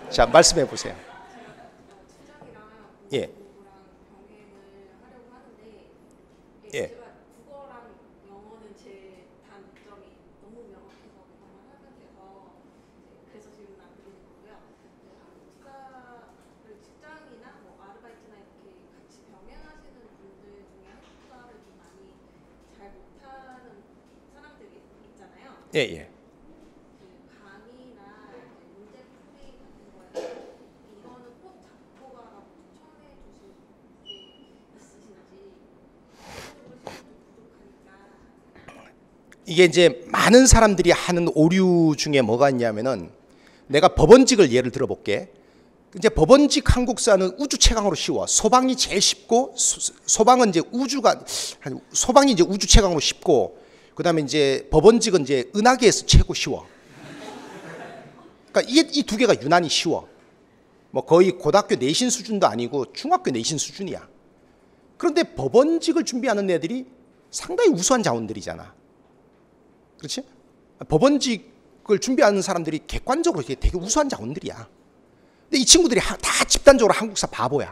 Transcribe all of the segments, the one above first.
자, 말씀해 보세요. 예. 예. 예, 예. 이게 이제 많은 사람들이 하는 오류 중에 뭐가 있냐면은 내가 법원직을 예를 들어볼게. 이제 법원직 한국사는 우주 최강으로 쉬워. 소방이 제일 쉽고 소방은 이제 소방이 이제 우주 최강으로 쉽고 그다음에 이제 법원직은 이제 은하계에서 최고 쉬워. 그러니까 이 두 개가 유난히 쉬워. 뭐 거의 고등학교 내신 수준도 아니고 중학교 내신 수준이야. 그런데 법원직을 준비하는 애들이 상당히 우수한 자원들이잖아. 그렇지? 법원직을 준비하는 사람들이 객관적으로 되게 우수한 자원들이야. 근데 이 친구들이 다 집단적으로 한국사 바보야.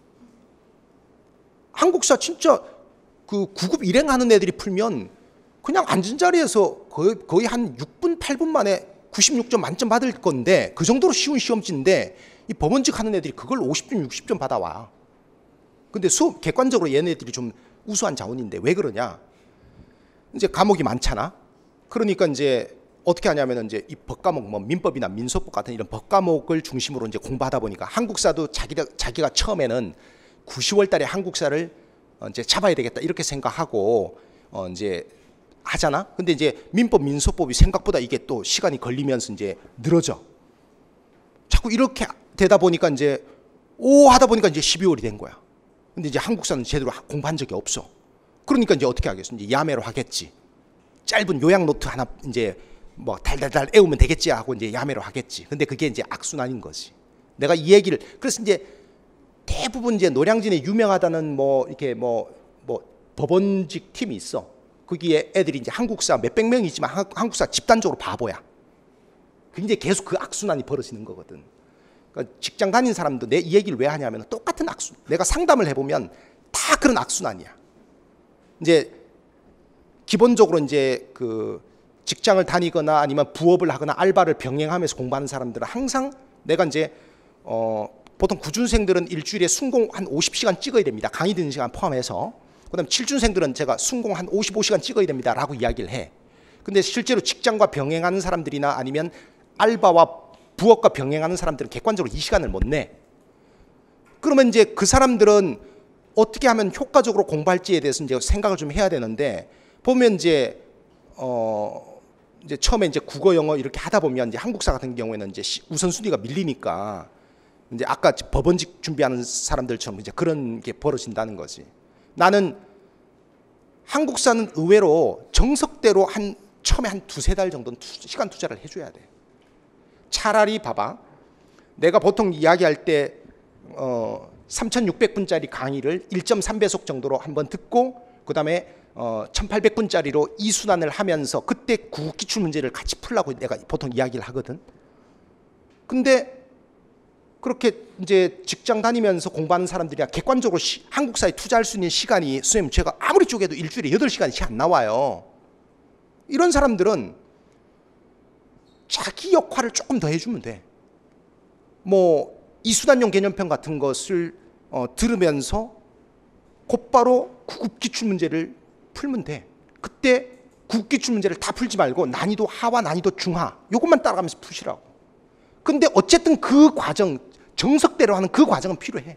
한국사 진짜 그 9급 일행하는 애들이 풀면 그냥 앉은 자리에서 거의 한 6분, 8분 만에 96점 만점 받을 건데 그 정도로 쉬운 시험지인데 이 법원직 하는 애들이 그걸 50점, 60점 받아와. 근데 객관적으로 얘네들이 좀 우수한 자원인데 왜 그러냐? 이제 과목이 많잖아. 그러니까 이제 어떻게 하냐면 이제 이 법과목 뭐 민법이나 민소법 같은 이런 법과목을 중심으로 이제 공부하다 보니까 한국사도 자기가 처음에는 9, 10월 달에 한국사를 이제 잡아야 되겠다 이렇게 생각하고 이제 하잖아. 근데 이제 민법, 민소법이 생각보다 이게 또 시간이 걸리면서 이제 늘어져. 자꾸 이렇게 되다 보니까 이제 하다 보니까 이제 12월이 된 거야. 근데 이제 한국사는 제대로 공부한 적이 없어. 그러니까 이제 어떻게 하겠어? 이제 야매로 하겠지. 짧은 요약 노트 하나 이제 뭐 달달달 애우면 되겠지 하고 이제 야매로 하겠지. 근데 그게 이제 악순환인 거지. 내가 이 얘기를 그래서 이제 대부분 이제 노량진에 유명하다는 뭐 이렇게 뭐 법원직 팀이 있어. 거기에 애들이 이제 한국사 몇백 명이지만 한국사 집단적으로 바보야. 근데 계속 그 악순환이 벌어지는 거거든. 그러니까 직장 다니는 사람도 내 이 얘기를 왜 하냐면 똑같은 악순환. 내가 상담을 해보면 다 그런 악순환이야. 이제 기본적으로 이제 그 직장을 다니거나 아니면 부업을 하거나 알바를 병행하면서 공부하는 사람들은 항상 내가 이제 보통 구준생들은 일주일에 순공 한 50시간 찍어야 됩니다. 강의 듣는 시간 포함해서. 그다음 칠준생들은 제가 순공 한 55시간 찍어야 됩니다라고 이야기를 해. 근데 실제로 직장과 병행하는 사람들이나 아니면 알바와 부업과 병행하는 사람들은 객관적으로 이 시간을 못 내. 그러면 이제 그 사람들은 어떻게 하면 효과적으로 공부할지에 대해서 이제 생각을 좀 해야 되는데 보면 이제 이제 처음에 이제 국어 영어 이렇게 하다 보면 이제 한국사 같은 경우에는 이제 우선순위가 밀리니까 이제 아까 법원직 준비하는 사람들처럼 이제 그런 게 벌어진다는 거지. 나는 한국사는 의외로 정석대로 처음에 한 두세 달 정도는 시간 투자를 해줘야 돼. 차라리 봐봐. 내가 보통 이야기할 때 3,600분짜리 강의를 1.3배속 정도로 한번 듣고 그 다음에 1,800분짜리로 이순환을 하면서 그때 국어 기출 문제를 같이 풀라고 내가 보통 이야기를 하거든. 근데 그렇게 이제 직장 다니면서 공부하는 사람들이 객관적으로 한국사에 투자할 수 있는 시간이 선생님 제가 아무리 쪼개도 일주일에 8시간이 안 나와요. 이런 사람들은 자기 역할을 조금 더 해주면 돼. 뭐 이순환용 개념편 같은 것을 들으면서 곧바로 구급 기출 문제를 풀면 돼. 그때 구급 기출 문제를 다 풀지 말고 난이도 하와 난이도 중하 요것만 따라가면서 푸시라고. 근데 어쨌든 그 과정 정석대로 하는 그 과정은 필요해.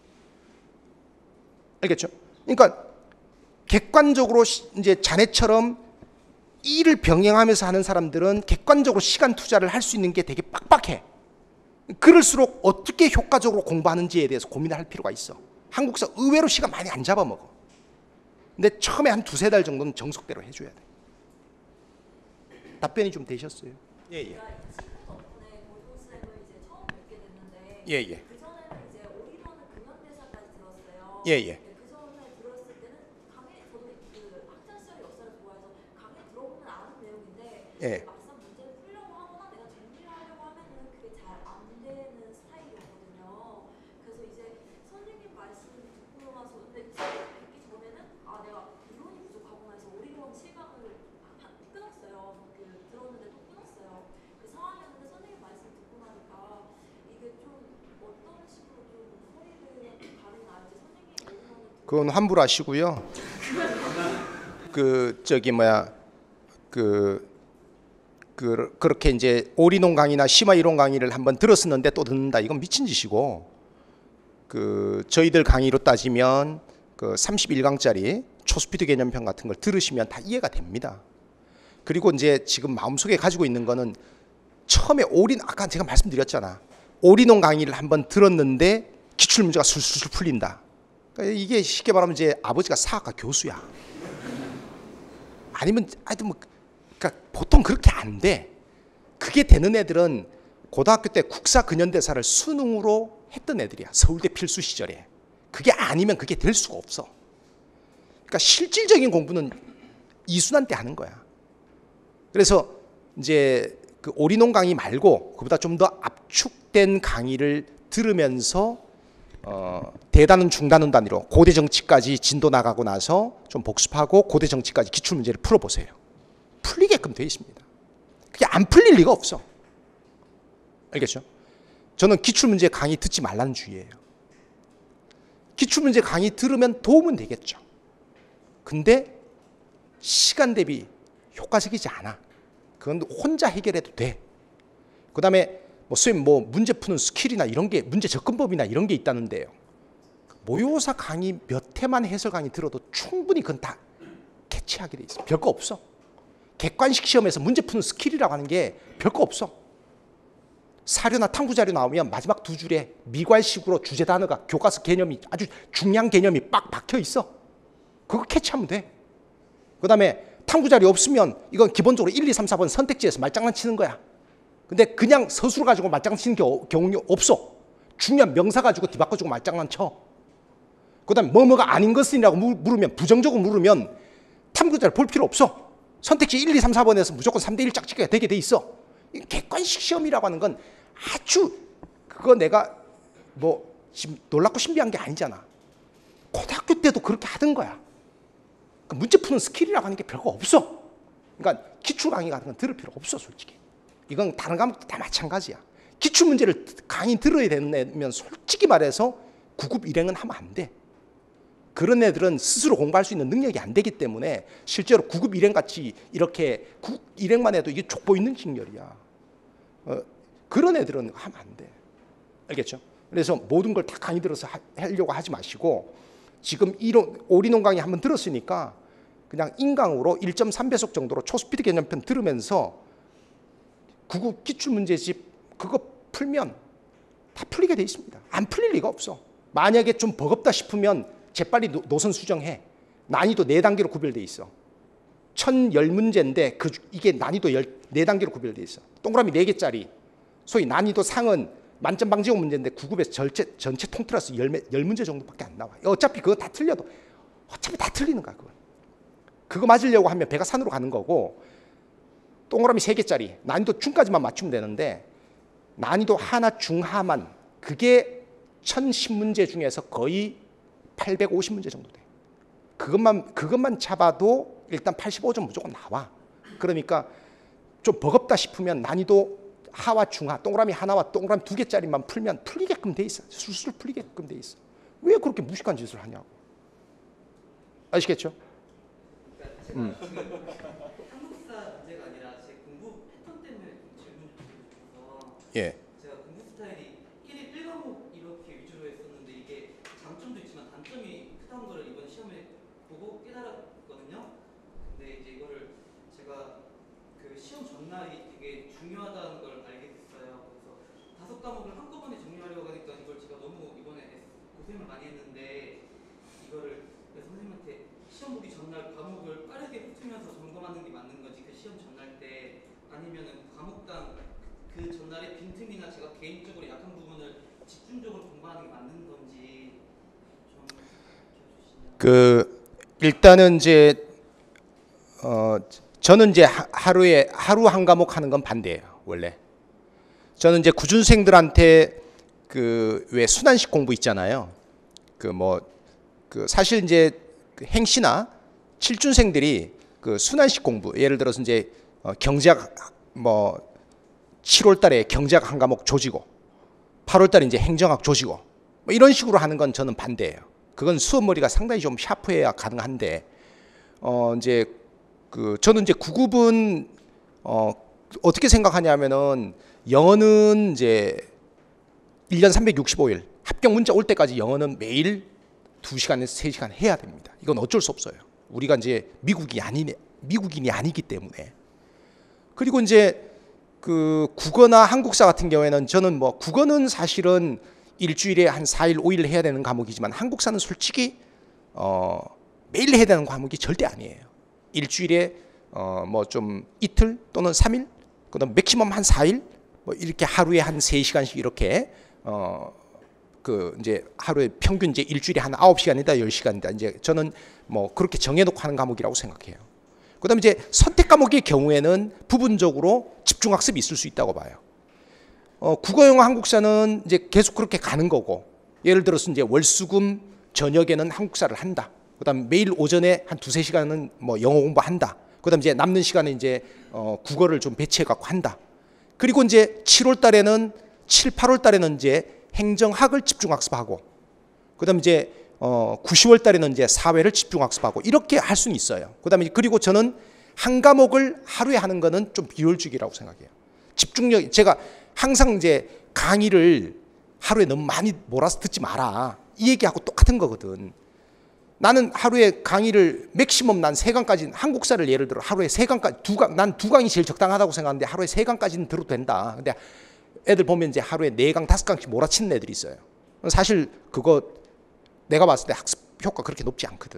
알겠죠? 그러니까 객관적으로 이제 자네처럼 일을 병행하면서 하는 사람들은 객관적으로 시간 투자를 할 수 있는 게 되게 빡빡해. 그럴수록 어떻게 효과적으로 공부하는지에 대해서 고민을 할 필요가 있어. 한국사 의외로 시간 많이 안 잡아먹어. 근데 처음에 한 두세 달 정도는 정석대로 해줘야 돼. 답변이 좀 되셨어요? 예, 예. 예, 예. 예, 예. 예. 그건 환불하시고요. 그렇게 이제 올인원 강의나 심화 이론 강의를 한번 들었었는데 또 듣는다. 이건 미친 짓이고, 저희들 강의로 따지면 31강짜리 초스피드 개념편 같은 걸 들으시면 다 이해가 됩니다. 그리고 이제 지금 마음속에 가지고 있는 거는 처음에 아까 제가 말씀드렸잖아. 올인원 강의를 한번 들었는데 기출문제가 술술 풀린다. 그러니까 이게 쉽게 말하면 이제 아버지가 사학과 교수야. 아니면 하여튼 그러니까 보통 그렇게 안 돼. 그게 되는 애들은 고등학교 때 국사 근현대사를 수능으로 했던 애들이야. 서울대 필수 시절에. 그게 아니면 그게 될 수가 없어. 그러니까 실질적인 공부는 이순환 때 하는 거야. 그래서 이제 올인원 강의 말고 그보다 좀 더 압축된 강의를 들으면서 대단원 중단원 단위로 고대 정치까지 진도 나가고 나서 좀 복습하고 고대 정치까지 기출 문제를 풀어보세요. 풀리게끔 되어 있습니다. 그게 안 풀릴 리가 없어. 알겠죠? 저는 기출 문제 강의 듣지 말라는 주의예요. 기출 문제 강의 들으면 도움은 되겠죠. 근데 시간 대비 효과적이지 않아. 그건 혼자 해결해도 돼. 그다음에 선생님 문제 푸는 스킬이나 이런 게 문제 접근법이나 이런 게 있다는데요. 모의고사 강의 몇 회만 해설 강의 들어도 충분히 그건 다 캐치하게 돼 있어. 별거 없어. 객관식 시험에서 문제 푸는 스킬이라고 하는 게 별거 없어. 사료나 탐구 자료 나오면 마지막 두 줄에 미괄식으로 주제 단어가 교과서 개념이 아주 중요한 개념이 빡 박혀 있어. 그거 캐치하면 돼. 그다음에 탐구 자료 없으면 이건 기본적으로 1, 2, 3, 4번 선택지에서 말장난 치는 거야. 근데 그냥 서술을 가지고 말장난 치는 경우는 없어. 중요한 명사 가지고 뒤바꿔주고 말장난 쳐. 그다음에 뭐가 아닌 것이라고 물으면 부정적으로 물으면 탐구 자료 볼 필요 없어. 선택지 1, 2, 3, 4번에서 무조건 3대1 짝짓기가 되게 돼 있어. 객관식 시험이라고 하는 건 아주 그거 내가 지금 놀랍고 신비한 게 아니잖아. 고등학교 때도 그렇게 하던 거야. 문제 푸는 스킬이라고 하는 게 별거 없어. 그러니까 기출 강의 같은 건 들을 필요 없어, 솔직히. 이건 다른 과목도 다 마찬가지야. 기출 문제를 강의 들어야 되면 솔직히 말해서 9급 일행은 하면 안 돼. 그런 애들은 스스로 공부할 수 있는 능력이 안 되기 때문에 실제로 9급 일행 같이 이렇게 9급 일행만 해도 이게 족보 있는 직렬이야. 그런 애들은 하면 안 돼. 알겠죠? 그래서 모든 걸 다 강의 들어서 하려고 하지 마시고 지금 올인원 강의 한번 들었으니까 그냥 인강으로 1.3배속 정도로 초스피드 개념편 들으면서 9급 기출문제집 그거 풀면 다 풀리게 돼 있습니다. 안 풀릴 리가 없어. 만약에 좀 버겁다 싶으면 재빨리 노선 수정해. 난이도 4단계로 구별돼 있어. 1010문제인데 이게 난이도 4단계로 구별돼 있어. 동그라미 4개짜리. 소위 난이도 상은 만점 방지용 문제인데 9급에서 전체 통틀어서 10문제 정도밖에 안 나와. 어차피 그거 다 틀려도 어차피 다 틀리는 거야. 그거 맞으려고 하면 배가 산으로 가는 거고 동그라미 3개짜리 난이도 중까지만 맞추면 되는데 난이도 하나 중하만 그게 1010문제 중에서 거의 850문제 정도 돼. 그것만 잡아도 일단 85점 무조건 나와. 그러니까 좀 버겁다 싶으면 난이도 하와 중하, 동그라미 하나와 동그라미 2개짜리만 풀면 풀리게끔 돼 있어. 술술 풀리게끔 돼 있어. 왜 그렇게 무식한 짓을 하냐고. 아시겠죠? 한국사 문제가 아니라 제 공부 패턴 때문에 질문을 드리고 싶어서 예. 제가 공부 스타일이 1과목 이렇게 위주로 했었는데 이게 장점도 있지만 단점이 크다는 걸 이번 시험에 보고 깨달았거든요. 근데 이제 이거를 제가 그 시험 전날이 되게 중요하다는 걸 알게 됐어요. 그래서 5과목을 한꺼번에 정리하려고 하니까 이걸 제가 너무 이번에 고생을 많이 했는데 이거를 선생님한테 시험 보기 전날 과목을 빠르게 훑으면서 점검하는 게 맞는 건지 그 시험 전날 때 아니면은 과목당 그 전날에 빈틈이나 제가 개인적으로 약한 부분을 집중적으로 공부하는 게 맞는 건지 좀 알려주시면. 일단은 이제 저는 이제 하루 한 과목 하는 건 반대예요. 원래 저는 이제 구준생들한테 왜 순환식 공부 있잖아요. 사실 이제 행시나 칠준생들이 순환식 공부 예를 들어서 이제 경제학 7월 달에 경제학 한 과목 조지고 8월 달에 이제 행정학 조지고 이런 식으로 하는 건 저는 반대예요. 그건 수업머리가 상당히 좀 샤프해야 가능한데 이제 저는 이제 9급은 어떻게 생각하냐면은 영어는 이제 1년 365일 합격 문자 올 때까지 영어는 매일 2시간에서 3시간 해야 됩니다. 이건 어쩔 수 없어요. 우리가 이제 미국인이 아니기 때문에. 그리고 이제 국어나 한국사 같은 경우에는 저는 뭐 국어는 사실은 일주일에 한 4일, 5일 해야 되는 과목이지만 한국사는 솔직히 매일 해야 되는 과목이 절대 아니에요. 일주일에 뭐 좀 이틀 또는 3일, 그다음 맥시멈 한 4일, 뭐 이렇게 하루에 한 3시간씩 이렇게 이제 하루에 평균 이제 일주일에 한 9시간이다 10시간이다 이제 저는 뭐 그렇게 정해놓고 하는 과목이라고 생각해요. 그다음에 이제 선택 과목의 경우에는 부분적으로 집중 학습이 있을 수 있다고 봐요. 국어, 영어, 한국사는 이제 계속 그렇게 가는 거고, 예를 들어서 이제 월수금 저녁에는 한국사를 한다. 그다음 매일 오전에 한 2-3시간은 뭐 영어 공부한다. 그다음 이제 남는 시간에 이제 국어를 좀 배치해 갖고 한다. 그리고 이제 7월 달에는 8월 달에는 이제 행정학을 집중 학습하고, 그다음 이제 9, 10월 달에는 이제 사회를 집중 학습하고 이렇게 할 수는 있어요. 그다음에 그리고 저는 한 과목을 하루에 하는 거는 좀 비효율적이라고 생각해요. 집중력, 제가 항상 이제 강의를 하루에 너무 많이 몰아서 듣지 마라 이 얘기하고 똑같은 거거든. 나는 하루에 강의를 맥시멈 난 3강까지, 한국사를 예를 들어 하루에 3강까지, 난 2강이 제일 적당하다고 생각하는데 하루에 3강까지는 들어도 된다. 근데 애들 보면 이제 하루에 4강, 5강씩 몰아치는 애들이 있어요. 사실 그거 내가 봤을 때 학습 효과 그렇게 높지 않거든.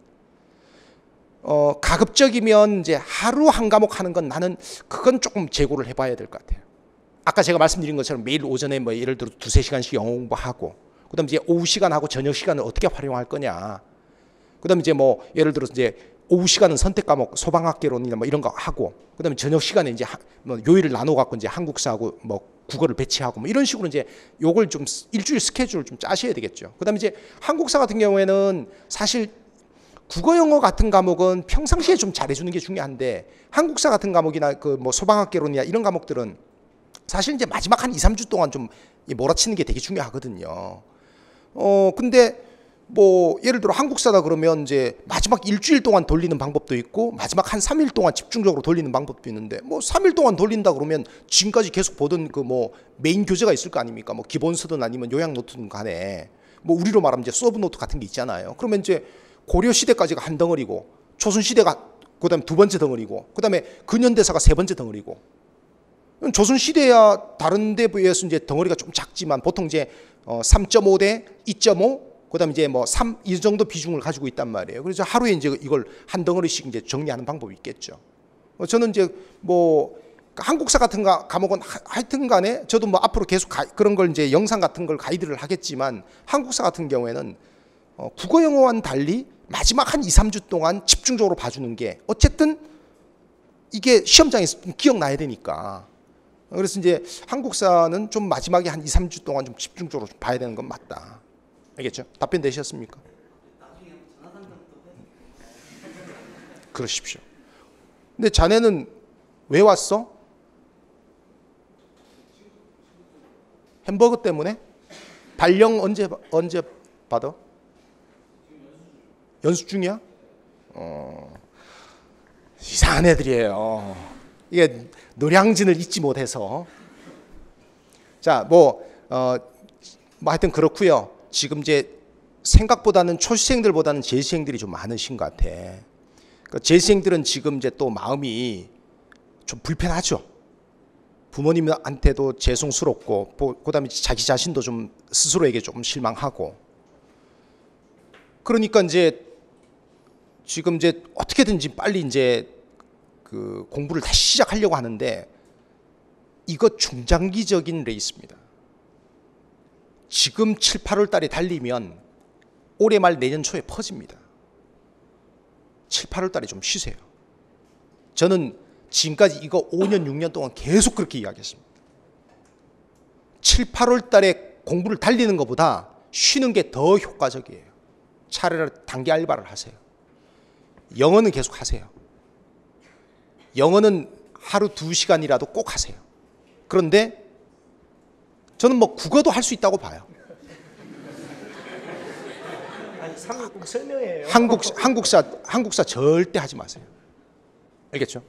가급적이면 이제 하루 한 과목 하는 건 나는 그건 조금 재고를 해봐야 될 것 같아요. 아까 제가 말씀드린 것처럼 매일 오전에 뭐 예를 들어 2-3시간씩 영어 공부하고, 그다음 이제 오후 시간하고 저녁 시간을 어떻게 활용할 거냐. 그다음 이제 뭐 예를 들어서 이제 오후 시간은 선택 과목 소방학개론이나 뭐 이런 거 하고, 그다음에 저녁 시간에 이제 뭐 요일을 나눠 갖고 이제 한국사하고 뭐 국어를 배치하고 뭐 이런 식으로 이제 요걸 좀 일주일 스케줄을 좀 짜셔야 되겠죠. 그다음에 이제 한국사 같은 경우에는 사실 국어, 영어 같은 과목은 평상시에 좀 잘해주는 게 중요한데, 한국사 같은 과목이나 그 뭐 소방학개론이나 이런 과목들은 사실 이제 마지막 한 2-3주 동안 좀 몰아치는 게 되게 중요하거든요. 근데 뭐 예를 들어 한국사다 그러면 이제 마지막 일주일 동안 돌리는 방법도 있고 마지막 한 3일 동안 집중적으로 돌리는 방법도 있는데, 뭐 3일 동안 돌린다 그러면 지금까지 계속 보던 그 뭐 메인 교재가 있을 거 아닙니까? 뭐 기본서든 아니면 요약 노트든 간에 뭐 우리로 말하면 이제 서브 노트 같은 게 있잖아요. 그러면 이제 고려 시대까지가 한 덩어리고, 조선 시대가 그다음에 2번째 덩어리고, 그다음에 근현대사가 3번째 덩어리고. 조선 시대야 다른 데 비해서 이제 덩어리가 좀 작지만 보통 이제 3.5 대 2.5, 그다음에 이제 뭐 3 이 정도 비중을 가지고 있단 말이에요. 그래서 하루에 이제 이걸 한 덩어리씩 이제 정리하는 방법이 있겠죠. 저는 이제 뭐 한국사 같은 과목은 하여튼 간에 저도 뭐 앞으로 계속 그런 걸 이제 영상 같은 걸 가이드를 하겠지만, 한국사 같은 경우에는 국어, 영어와는 달리 마지막 한 2-3주 동안 집중적으로 봐주는 게 어쨌든 이게 시험장에서 좀 기억나야 되니까. 그래서 이제 한국사는 좀 마지막에 한 2-3주 동안 좀 집중적으로 좀 봐야 되는 건 맞다. 알겠죠? 답변 되셨습니까? 나중에 전화 상담도 그러십시오. 근데 자네는 왜 왔어? 햄버거 때문에? 발령 언제 받아? 연습 중이야? 이상한 애들이에요. 이게 노량진을 잊지 못해서. 자, 뭐 하여튼 그렇고요. 지금 이제 생각보다는 초시생들보다는 재시생들이 좀 많으신 것 같아. 그러니까 재시생들은 지금 이제 또 마음이 좀 불편하죠. 부모님한테도 죄송스럽고, 그다음에 자기 자신도 좀 스스로에게 좀 실망하고. 그러니까 이제 지금 이제 어떻게든지 빨리 이제 그 공부를 다시 시작하려고 하는데, 이거 중장기적인 레이스입니다. 지금 7, 8월 달에 달리면 올해 말 내년 초에 퍼집니다. 7, 8월 달에 좀 쉬세요. 저는 지금까지 이거 5년, 6년 동안 계속 그렇게 이야기했습니다. 7, 8월 달에 공부를 달리는 것보다 쉬는 게 더 효과적이에요. 차라리 단기 알바를 하세요. 영어는 계속 하세요. 영어는 하루 2시간이라도 꼭 하세요. 그런데 저는 뭐 국어도 할 수 있다고 봐요. 360 설명이에요. 한국사 절대 하지 마세요. 알겠죠?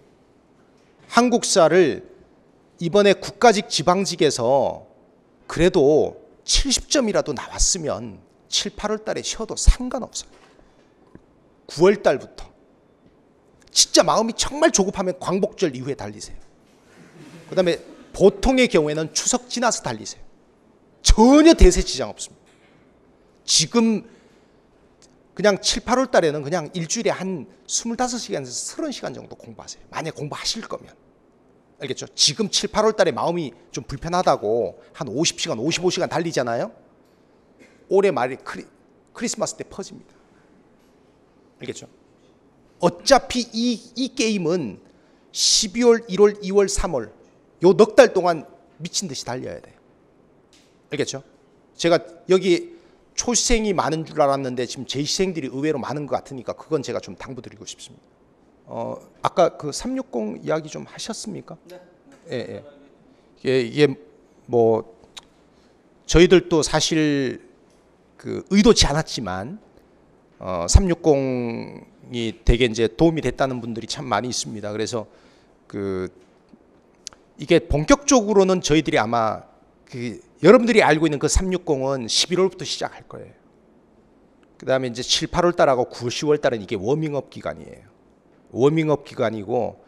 한국사를 이번에 국가직 지방직에서 그래도 70점이라도 나왔으면 7, 8월 달에 쉬어도 상관없어요. 9월 달부터 진짜 마음이 정말 조급하면 광복절 이후에 달리세요. 그 다음에 보통의 경우에는 추석 지나서 달리세요. 전혀 대세 지장 없습니다. 지금 그냥 7, 8월 달에는 그냥 일주일에 한 25시간에서 30시간 정도 공부하세요. 만약 공부하실 거면. 알겠죠? 지금 7, 8월 달에 마음이 좀 불편하다고 한 50시간, 55시간 달리잖아요. 올해 말에 크리스마스 때 퍼집니다. 알겠죠? 어차피 이 게임은 12월, 1월, 2월, 3월 요 넉 달 동안 미친 듯이 달려야 돼요. 알겠죠? 제가 여기 초시생이 많은 줄 알았는데 지금 재시생들이 의외로 많은 것 같으니까 그건 제가 좀 당부드리고 싶습니다. 아까 그 360 이야기 좀 하셨습니까? 네. 예, 예. 이게 뭐 저희들도 사실 그 의도치 않았지만 360이 되게 이제 도움이 됐다는 분들이 참 많이 있습니다. 그래서 그 이게 본격적으로는 저희들이 아마 그 여러분들이 알고 있는 그 360은 11월부터 시작할 거예요. 그 다음에 이제 7, 8월 달하고 9, 10월 달은 이게 워밍업 기간이에요. 워밍업 기간이고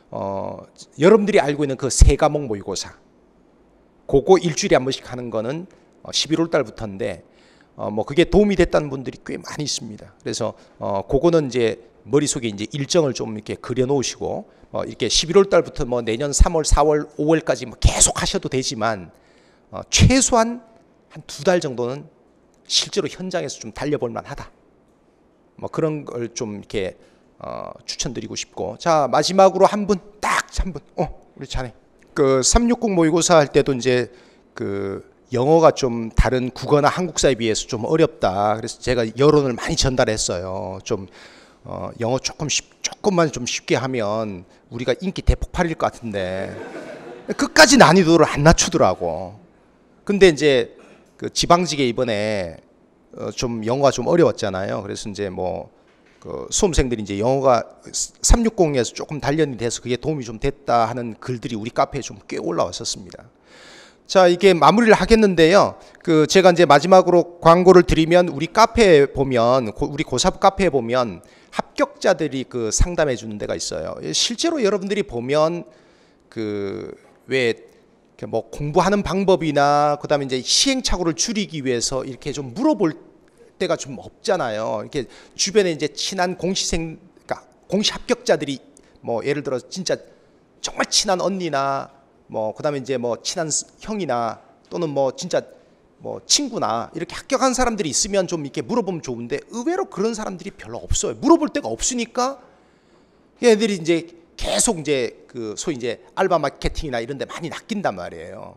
여러분들이 알고 있는 그 세 과목 모의고사 그거 일주일에 한 번씩 하는 거는 11월 달부터인데 뭐 그게 도움이 됐다는 분들이 꽤 많이 있습니다. 그래서 그거는 이제 머릿속에 이제 일정을 좀 이렇게 그려 놓으시고 이렇게 11월 달부터 뭐 내년 3월, 4월, 5월까지 뭐 계속 하셔도 되지만 최소한 한 2달 정도는 실제로 현장에서 좀 달려볼 만하다. 뭐 그런 걸 좀 이렇게 추천드리고 싶고. 자, 마지막으로 한 분, 딱 한 분. 우리 자네. 그 360 모의고사 할 때도 이제 그 영어가 좀 다른 국어나 한국사에 비해서 좀 어렵다. 그래서 제가 여론을 많이 전달했어요. 좀 영어 조금만 좀 쉽게 하면 우리가 인기 대폭발일 것 같은데 끝까지 난이도를 안 낮추더라고. 근데 이제 그 지방직에 이번에 좀 영어가 좀 어려웠잖아요. 그래서 이제 뭐 그 수험생들이 이제 영어가 360에서 조금 단련이 돼서 그게 도움이 좀 됐다 하는 글들이 우리 카페에 좀 꽤 올라왔었습니다. 자, 이게 마무리를 하겠는데요. 그 제가 이제 마지막으로 광고를 드리면 우리 카페에 보면 우리 고사부 카페에 보면 합격자들이 그 상담해 주는 데가 있어요. 실제로 여러분들이 보면 그 왜 뭐 공부하는 방법이나 그다음에 이제 시행착오를 줄이기 위해서 이렇게 좀 물어볼 때가 좀 없잖아요. 이렇게 주변에 이제 친한 그러니까 공시 합격자들이 뭐 예를 들어 진짜 정말 친한 언니나 뭐 그다음에 이제 뭐 친한 형이나 또는 뭐 진짜 뭐 친구나 이렇게 합격한 사람들이 있으면 좀 이렇게 물어보면 좋은데 의외로 그런 사람들이 별로 없어요. 물어볼 데가 없으니까 얘들이 이제 계속 이제 그 소위 이제 알바 마케팅이나 이런 데 많이 낚인단 말이에요.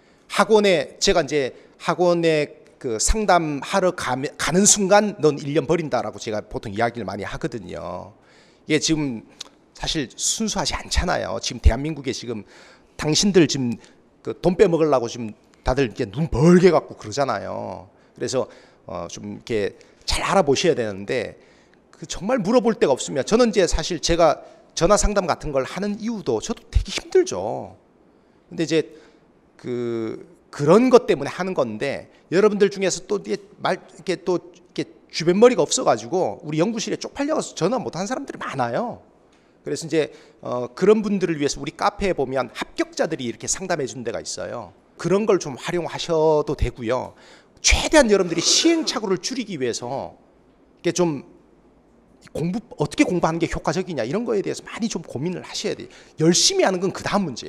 제가 이제 학원에 그 상담하러 가는 순간 넌 1년 버린다라고 제가 보통 이야기를 많이 하거든요. 이게 지금 사실 순수하지 않잖아요. 지금 대한민국에 지금 당신들 지금 그 돈 빼먹으려고 지금 다들 이렇게 눈 벌게 갖고 그러잖아요. 그래서 좀 이렇게 잘 알아보셔야 되는데 그 정말 물어볼 데가 없으면 저는 이제 사실 제가 전화 상담 같은 걸 하는 이유도 저도 되게 힘들죠. 근데 이제 그런 것 때문에 하는 건데 여러분들 중에서 또 이렇게 주변 머리가 없어가지고 우리 연구실에 쪽팔려서 전화 못한 사람들이 많아요. 그래서 이제 그런 분들을 위해서 우리 카페에 보면 합격자들이 이렇게 상담해 주는 데가 있어요. 그런 걸 좀 활용하셔도 되고요. 최대한 여러분들이 시행착오를 줄이기 위해서 이게 좀 어떻게 공부하는 게 효과적이냐 이런 거에 대해서 많이 좀 고민을 하셔야 돼요. 열심히 하는 건 그 다음 문제예요.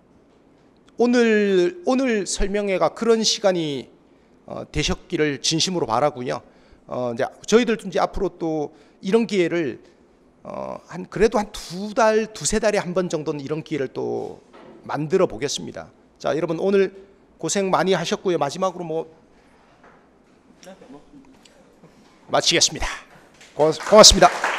오늘 설명회가 그런 시간이 되셨기를 진심으로 바라고요. 이제 저희들도 이제 앞으로 또 이런 기회를 그래도 한 2달, 2~3달에 한 번 정도는 이런 기회를 또 만들어 보겠습니다. 자, 여러분 오늘 고생 많이 하셨고요. 마지막으로 마치겠습니다. 고맙습니다.